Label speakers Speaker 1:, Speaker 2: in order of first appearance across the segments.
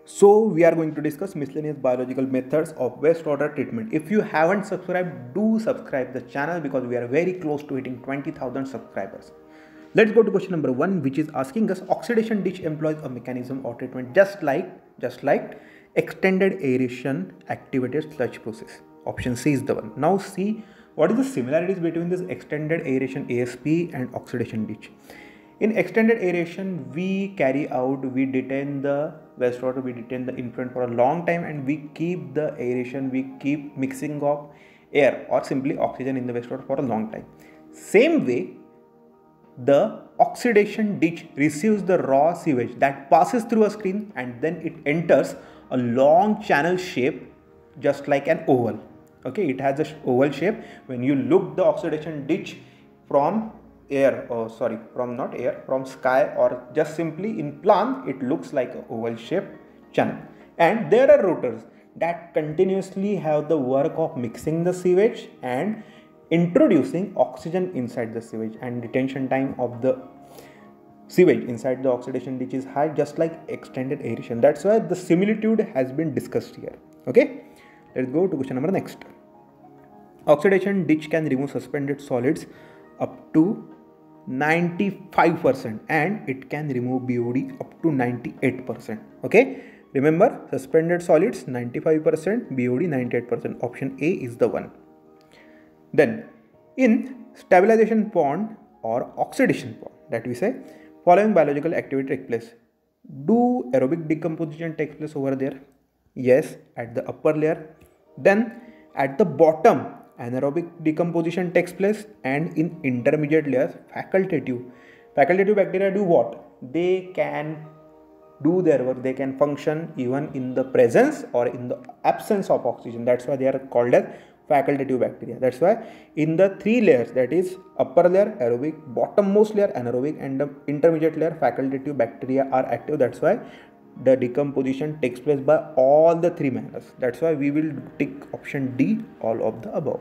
Speaker 1: So we are going to discuss miscellaneous biological methods of wastewater treatment. If you haven't subscribed, do subscribe the channel because we are very close to hitting 20,000 subscribers. Let's go to question number 1, which is asking us oxidation ditch employs a mechanism of treatment just like extended aeration activated sludge process. Option C is the one. Now see what is the similarities between this extended aeration ASP and oxidation ditch. In extended aeration, we detain the wastewater, we detain the influent for a long time, and we keep the aeration, we keep mixing of air or simply oxygen in the wastewater for a long time. Same way, the oxidation ditch receives the raw sewage that passes through a screen and then it enters a long channel shape just like an oval. Okay, it has a oval shape. When you look the oxidation ditch from from sky or just simply in plan, it looks like an oval shaped channel, and there are rotors that continuously have the work of mixing the sewage and introducing oxygen inside the sewage, and retention time of the sewage inside the oxidation ditch is high, just like extended aeration. That's why the similitude has been discussed here. Okay, let's go to question number next. Oxidation ditch can remove suspended solids up to 95% and it can remove BOD up to 98%. Okay, remember, suspended solids 95%, BOD 98%. Option A is the one. Then in stabilization pond or oxidation pond, that we say, following biological activity take place. Do aerobic decomposition takes place over there? Yes, at the upper layer. Then at the bottom, anaerobic decomposition takes place, and in intermediate layers, facultative bacteria do what? They can do their work, they can function even in the presence or in the absence of oxygen. That's why they are called as facultative bacteria. That's why in the three layers, that is upper layer aerobic, bottommost layer anaerobic, and the intermediate layer facultative bacteria are active. That's why the decomposition takes place by all the three manners. That's why we will tick option D, all of the above.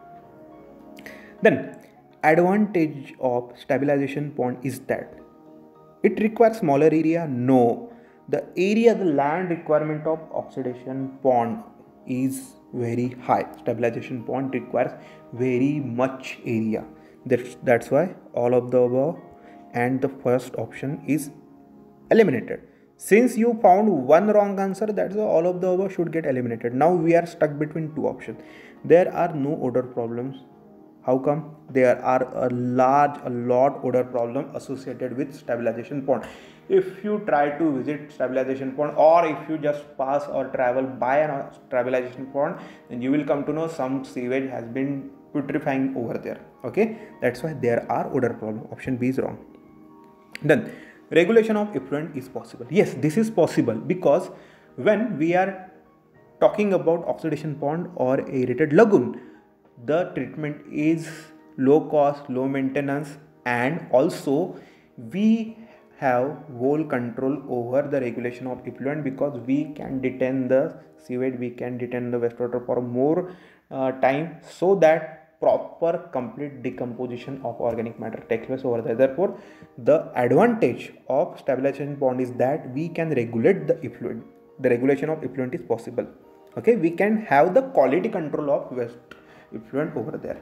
Speaker 1: Then advantage of stabilization pond is that it requires smaller area. No, the land requirement of oxidation pond is very high. Stabilization pond requires very much area. That's why all of the above and the first option is eliminated. Since you found one wrong answer, that's why all of the above should get eliminated. Now we are stuck between two options. There are no odor problems. How come? There are a lot odor problem associated with stabilization pond. If you try to visit stabilization pond, or if you just pass or travel by a stabilization pond, then you will come to know some sewage has been putrefying over there. Okay, that's why there are odor problem. Option B is wrong. Then regulation of effluent is possible. Yes, this is possible because when we are talking about oxidation pond or aerated lagoon, the treatment is low cost, low maintenance, and also we have whole control over the regulation of effluent because we can detain the sewage, we can detain the wastewater for more time, so that proper complete decomposition of organic matter takes place over there. Therefore, the advantage of stabilization pond is that we can regulate the effluent. The regulation of effluent is possible. Okay, we can have the quality control of waste effluent over there.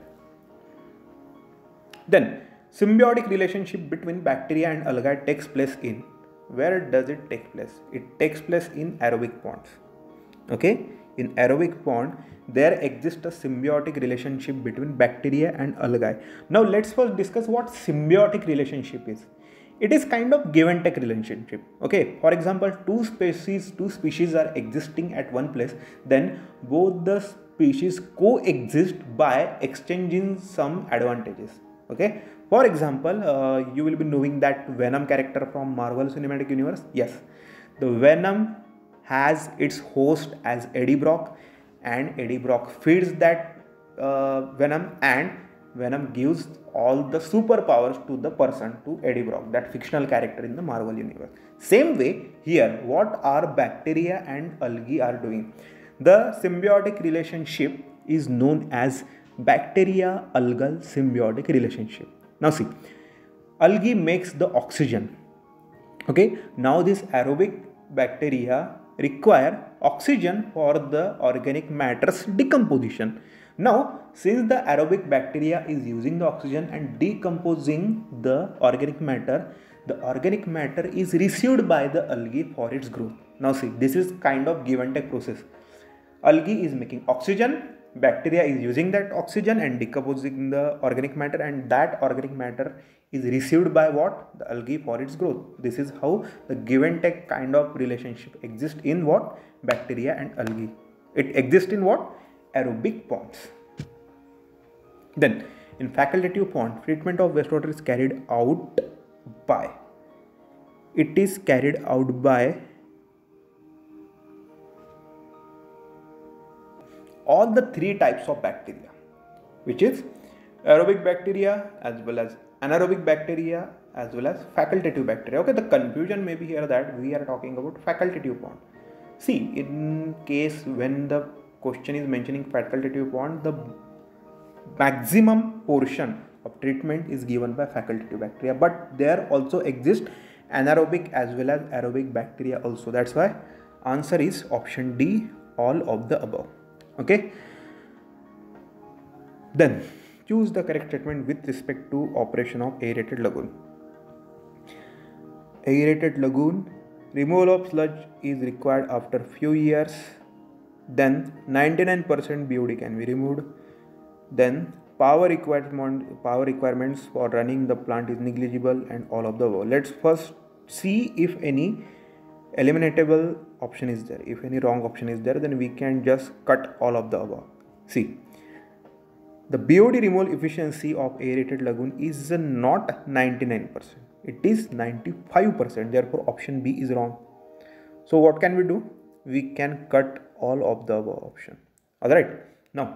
Speaker 1: Then symbiotic relationship between bacteria and algae takes place in, where does it take place? It takes place in aerobic ponds. Okay, in aerobic pond there exists a symbiotic relationship between bacteria and algae. Now let's first discuss what symbiotic relationship is. It is kind of give and take relationship. Okay, for example, two species are existing at one place, then both the species coexist by exchanging some advantages. Okay, for example, you will be knowing that Venom character from Marvel Cinematic Universe. Yes, the Venom has its host as Eddie Brock, and Eddie Brock feeds that Venom, and Venom gives all the superpowers to the person, to Eddie Brock, that fictional character in the Marvel universe. Same way here, what are bacteria and algae are doing? The symbiotic relationship is known as bacteria-algal symbiotic relationship. Now see, algae makes the oxygen. Okay, now this aerobic bacteria require oxygen for the organic matter's decomposition. Now, since the aerobic bacteria is using the oxygen and decomposing the organic matter is received by the algae for its growth. Now see, this is kind of give and take process. Algae is making oxygen, bacteria is using that oxygen and decomposing the organic matter, and that organic matter is received by what? The algae for its growth. This is how the give and take kind of relationship exists in what? Bacteria and algae. It exists in what? Aerobic ponds. Then in facultative pond, treatment of wastewater is carried out by all the three types of bacteria, which is aerobic bacteria as well as anaerobic bacteria as well as facultative bacteria. Okay, the confusion may be here that we are talking about facultative pond. See, in case when the question is mentioning facultative pond, the maximum portion of treatment is given by facultative bacteria, but there also exist anaerobic as well as aerobic bacteria also. That's why answer is option D, all of the above. Okay, then choose the correct statement with respect to operation of aerated lagoon. Aerated lagoon, removal of sludge is required after few years. Then 99% BOD can be removed. Then power requirements for running the plant is negligible, and all of the above. Let's first see if any eliminatable option is there. If any wrong option is there, then we can just cut all of the above. See, the BOD removal efficiency of aerated lagoon is not 99%. It is 95%. Therefore, option B is wrong. So what can we do? We can cut all of the above option. Alright. Now,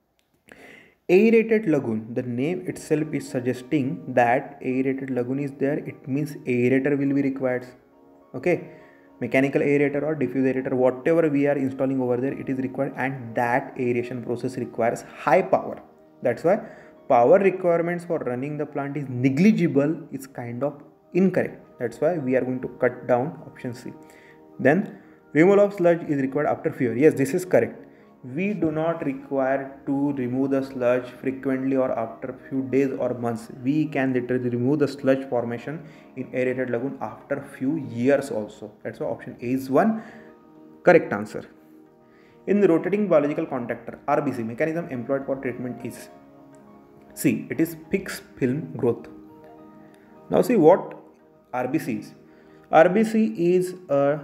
Speaker 1: aerated lagoon, the name itself is suggesting that aerated lagoon is there. It means aerator will be required. Okay, mechanical aerator or diffuse aerator, whatever we are installing over there, it is required, and that aeration process requires high power. That's why power requirements for running the plant is negligible. It's kind of incorrect. That's why we are going to cut down option C. Then removal of sludge is required after few years. Yes, this is correct. We do not require to remove the sludge frequently or after few days or months. We can literally remove the sludge formation in aerated lagoon after few years also. That's why option A is one correct answer. In the rotating biological contactor, RBC, mechanism employed for treatment is C. It is fixed film growth. Now see what RBC is. RBC is a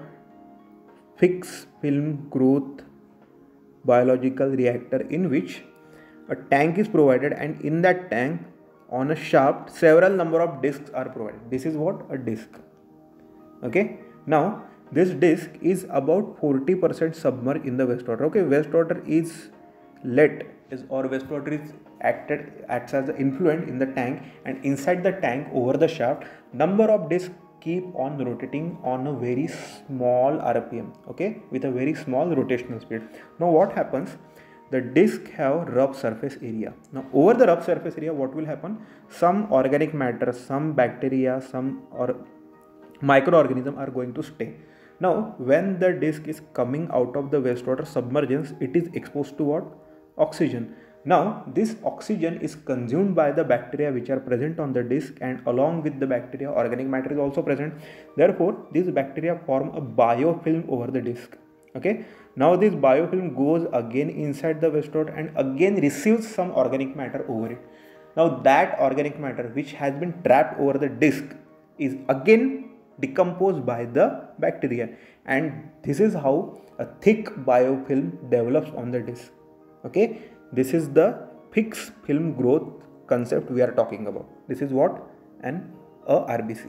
Speaker 1: fixed film growth biological reactor in which a tank is provided, and in that tank on a shaft several number of discs are provided. This is what a disc. Okay, now this disc is about 40% submerged in the wastewater. Okay, wastewater is wastewater is acts as the influent in the tank, and inside the tank over the shaft number of discs keep on rotating on a very small RPM, okay, with a very small rotational speed. Now what happens? The disc have rough surface area. Now over the rough surface area, what will happen? Some organic matter, some bacteria, some or microorganism are going to stay. Now when the disc is coming out of the wastewater submergence, it is exposed to what? Oxygen. Now this oxygen is consumed by the bacteria which are present on the disc, and along with the bacteria organic matter is also present. Therefore these bacteria form a biofilm over the disc. Okay, now this biofilm goes again inside the wastewater and again receives some organic matter over it. Now that organic matter which has been trapped over the disc is again decomposed by the bacteria, and this is how a thick biofilm develops on the disc. Okay, this is the fixed film growth concept we are talking about. This is what a RBC.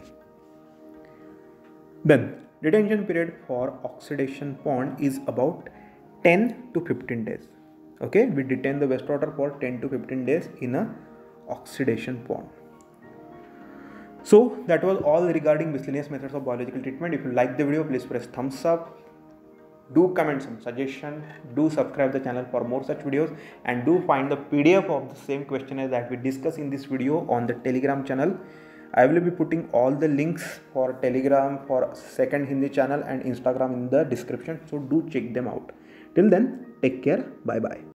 Speaker 1: Then detention period for oxidation pond is about 10 to 15 days. Okay, we detain the wastewater for 10 to 15 days in a oxidation pond. So that was all regarding miscellaneous methods of biological treatment. If you like the video, please press thumbs up. Do comment some suggestion, do subscribe the channel for more such videos, and do find the PDF of the same questionnaire that we discuss in this video on the Telegram channel. I will be putting all the links for Telegram, for second Hindi channel and Instagram in the description, so do check them out. Till then, take care. Bye bye.